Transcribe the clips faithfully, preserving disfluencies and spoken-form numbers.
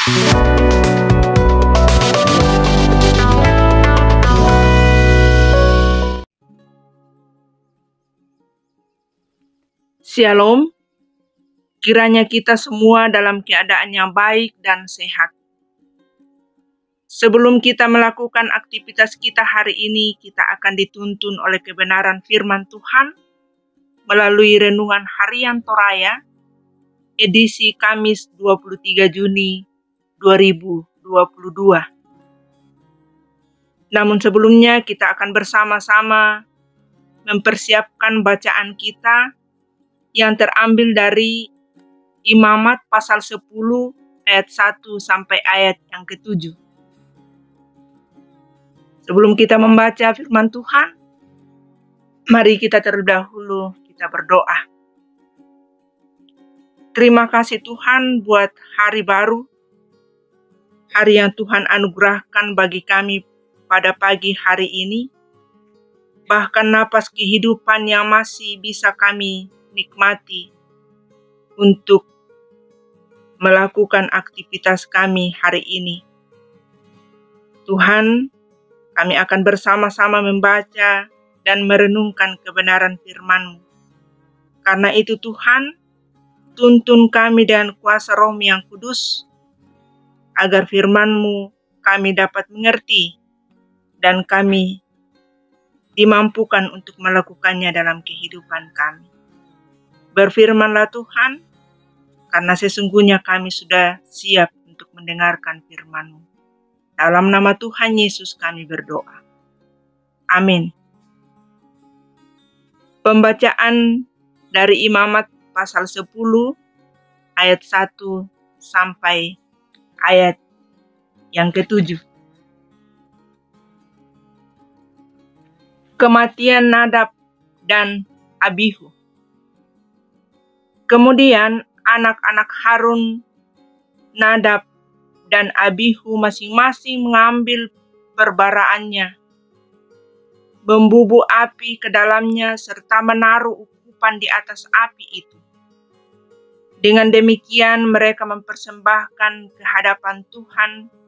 Shalom, kiranya kita semua dalam keadaan yang baik dan sehat. Sebelum kita melakukan aktivitas kita hari ini, kita akan dituntun oleh kebenaran firman Tuhan melalui renungan harian Toraya, edisi Kamis dua puluh tiga Juni dua ribu dua puluh dua. Namun sebelumnya kita akan bersama-sama mempersiapkan bacaan kita yang terambil dari Imamat pasal sepuluh ayat satu sampai ayat yang ketujuh. Sebelum kita membaca firman Tuhan, mari kita terlebih dahulu kita berdoa. Terima kasih Tuhan buat hari baru, hari yang Tuhan anugerahkan bagi kami pada pagi hari ini, bahkan napas kehidupan yang masih bisa kami nikmati untuk melakukan aktivitas kami hari ini. Tuhan, kami akan bersama-sama membaca dan merenungkan kebenaran firman-Mu. Karena itu Tuhan, tuntun kami dengan kuasa Roh-Mu yang kudus, agar firman-Mu kami dapat mengerti dan kami dimampukan untuk melakukannya dalam kehidupan kami. Berfirmanlah Tuhan, karena sesungguhnya kami sudah siap untuk mendengarkan firman-Mu. Dalam nama Tuhan Yesus kami berdoa. Amin. Pembacaan dari Imamat pasal sepuluh ayat satu sampai ayat yang ketujuh. Kematian Nadab dan Abihu. Kemudian anak-anak Harun, Nadab, dan Abihu masing-masing mengambil perbaraannya, membubuh api ke dalamnya serta menaruh ukupan di atas api itu. Dengan demikian mereka mempersembahkan ke hadapan Tuhan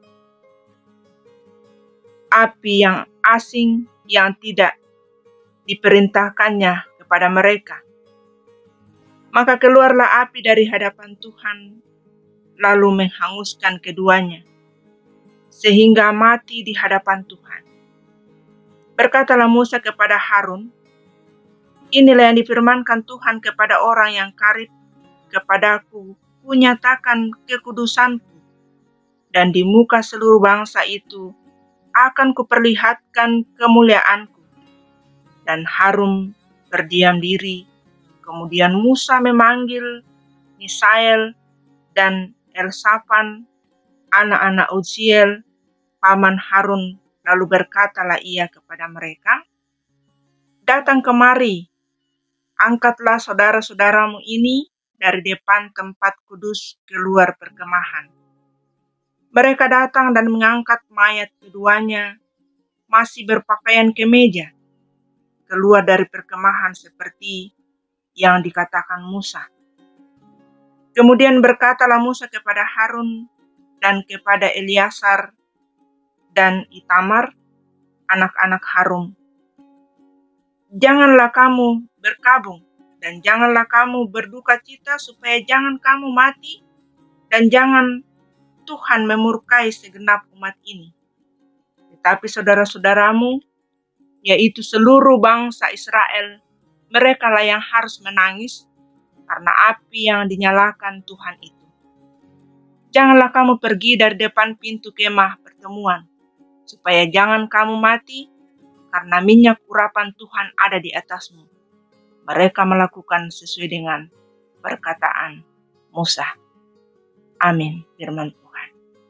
api yang asing yang tidak diperintahkannya kepada mereka. Maka keluarlah api dari hadapan Tuhan, lalu menghanguskan keduanya, sehingga mati di hadapan Tuhan. Berkatalah Musa kepada Harun, inilah yang difirmankan Tuhan kepada orang yang karib kepadaku, kunyatakan kekudusanku, dan di muka seluruh bangsa itu akan kuperlihatkan kemuliaanku. Dan Harun berdiam diri. Kemudian Musa memanggil Misael dan Elsafan, anak-anak Uziel, paman Harun, lalu berkatalah ia kepada mereka, datang kemari, angkatlah saudara-saudaramu ini dari depan tempat kudus keluar perkemahan. Mereka datang dan mengangkat mayat keduanya, masih berpakaian kemeja, keluar dari perkemahan seperti yang dikatakan Musa. Kemudian berkatalah Musa kepada Harun dan kepada Eliasar dan Itamar, anak-anak Harun, janganlah kamu berkabung dan janganlah kamu berduka cita supaya jangan kamu mati dan jangan Tuhan memurkai segenap umat ini. Tetapi saudara-saudaramu, yaitu seluruh bangsa Israel, mereka lah yang harus menangis karena api yang dinyalakan Tuhan itu. Janganlah kamu pergi dari depan pintu kemah pertemuan, supaya jangan kamu mati, karena minyak urapan Tuhan ada di atasmu. Mereka melakukan sesuai dengan perkataan Musa. Amin. Firman Tuhan.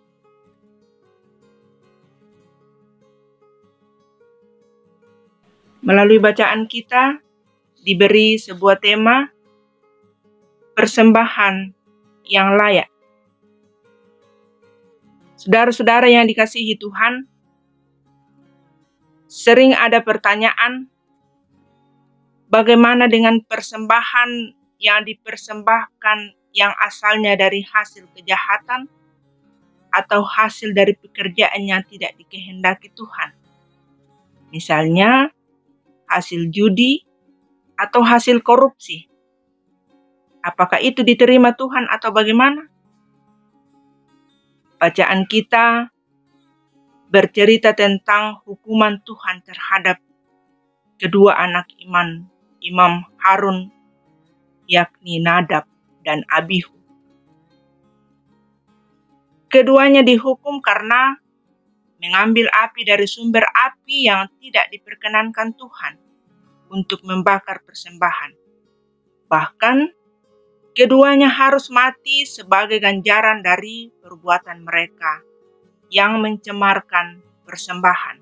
Melalui bacaan kita, diberi sebuah tema, persembahan yang layak. Saudara-saudara yang dikasihi Tuhan, sering ada pertanyaan, bagaimana dengan persembahan yang dipersembahkan yang asalnya dari hasil kejahatan? atau hasil dari pekerjaan yang tidak dikehendaki Tuhan. Misalnya, hasil judi atau hasil korupsi. Apakah itu diterima Tuhan atau bagaimana? Bacaan kita bercerita tentang hukuman Tuhan terhadap kedua anak iman Imam Harun, yakni Nadab dan Abihu. Keduanya dihukum karena mengambil api dari sumber api yang tidak diperkenankan Tuhan untuk membakar persembahan. Bahkan, keduanya harus mati sebagai ganjaran dari perbuatan mereka yang mencemarkan persembahan.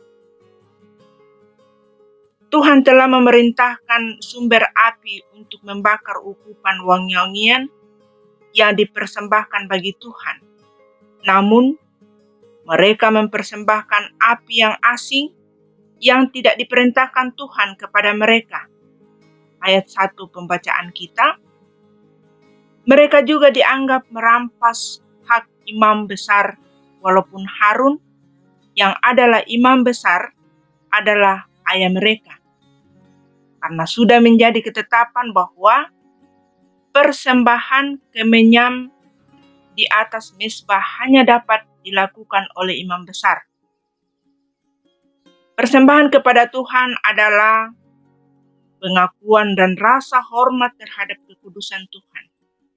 Tuhan telah memerintahkan sumber api untuk membakar ukupan wangi-wangian yang dipersembahkan bagi Tuhan. Namun, mereka mempersembahkan api yang asing yang tidak diperintahkan Tuhan kepada mereka. Ayat satu pembacaan kita, mereka juga dianggap merampas hak imam besar, walaupun Harun yang adalah imam besar adalah ayah mereka. Karena sudah menjadi ketetapan bahwa persembahan kemenyam di atas mezbah hanya dapat dilakukan oleh imam besar. Persembahan kepada Tuhan adalah pengakuan dan rasa hormat terhadap kekudusan Tuhan.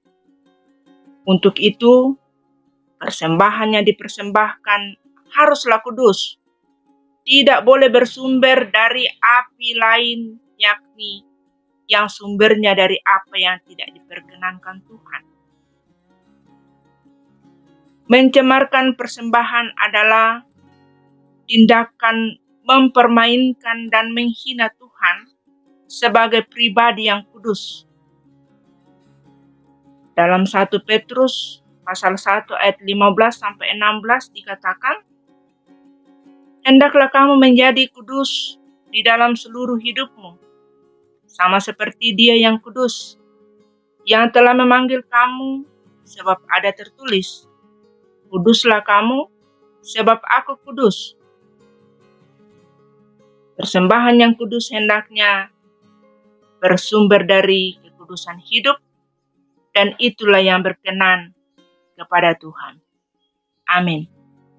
Untuk itu, persembahan yang dipersembahkan haruslah kudus. Tidak boleh bersumber dari api lain, yakni yang sumbernya dari apa yang tidak diperkenankan Tuhan. Mencemarkan persembahan adalah tindakan mempermainkan dan menghina Tuhan sebagai pribadi yang kudus. Dalam satu Petrus pasal satu ayat lima belas sampai enam belas dikatakan, hendaklah kamu menjadi kudus di dalam seluruh hidupmu, sama seperti Dia yang kudus, yang telah memanggil kamu, sebab ada tertulis, kuduslah kamu, sebab aku kudus. Persembahan yang kudus hendaknya bersumber dari kekudusan hidup, dan itulah yang berkenan kepada Tuhan. Amin.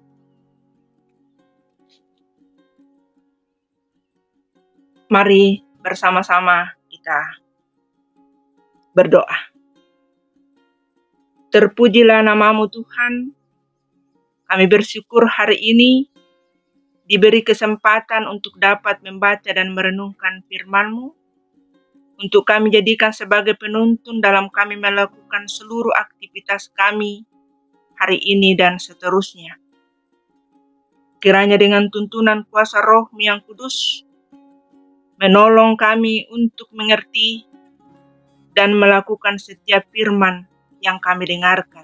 Mari bersama-sama kita berdoa. Terpujilah namamu Tuhan. Kami bersyukur hari ini diberi kesempatan untuk dapat membaca dan merenungkan firman-Mu, untuk kami jadikan sebagai penuntun dalam kami melakukan seluruh aktivitas kami hari ini dan seterusnya. Kiranya dengan tuntunan kuasa Roh-Mu yang kudus, menolong kami untuk mengerti dan melakukan setiap firman yang kami dengarkan.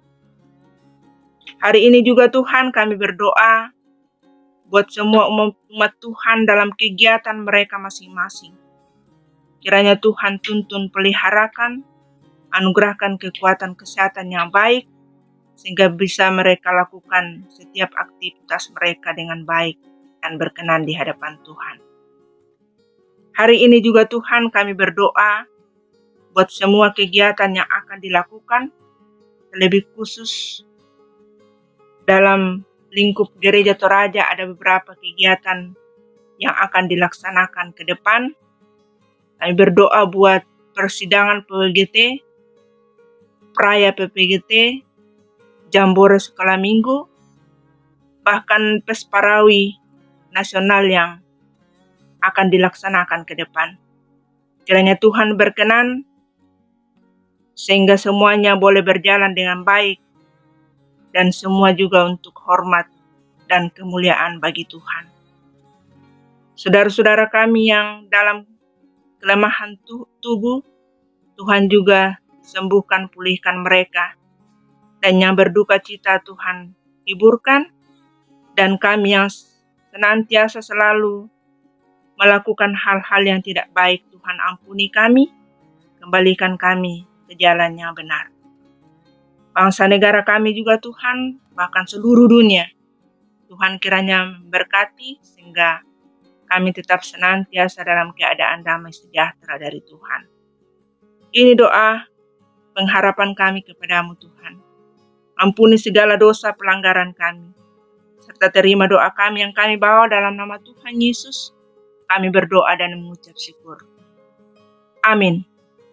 Hari ini juga Tuhan kami berdoa buat semua umat Tuhan dalam kegiatan mereka masing-masing. Kiranya Tuhan tuntun peliharakan, anugerahkan kekuatan kesehatan yang baik, sehingga bisa mereka lakukan setiap aktivitas mereka dengan baik dan berkenan di hadapan Tuhan. Hari ini juga Tuhan kami berdoa buat semua kegiatan yang akan dilakukan, lebih khusus dalam lingkup Gereja Toraja ada beberapa kegiatan yang akan dilaksanakan ke depan. Kami berdoa buat persidangan P P G T, Praya P P G T, Jambore Sekolah Minggu, bahkan Pesparawi Nasional yang akan dilaksanakan ke depan. Kiranya Tuhan berkenan sehingga semuanya boleh berjalan dengan baik dan semua juga untuk hormat dan kemuliaan bagi Tuhan. Saudara-saudara kami yang dalam kelemahan tubuh, Tuhan juga sembuhkan, pulihkan mereka. Dan yang berduka cita Tuhan hiburkan. Dan kami yang senantiasa selalu melakukan hal-hal yang tidak baik, Tuhan ampuni kami, kembalikan kami ke jalan yang benar. bangsa negara kami juga Tuhan, bahkan seluruh dunia. Tuhan kiranya memberkati sehingga kami tetap senantiasa dalam keadaan damai sejahtera dari Tuhan. Ini doa pengharapan kami kepadamu Tuhan. Ampuni segala dosa pelanggaran kami, serta terima doa kami yang kami bawa dalam nama Tuhan Yesus. Kami berdoa dan mengucap syukur. Amin.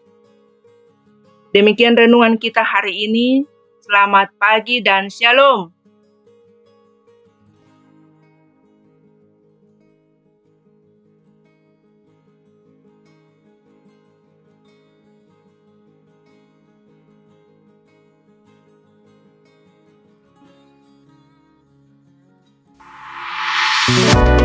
Demikian renungan kita hari ini. Selamat pagi dan shalom. Thank you.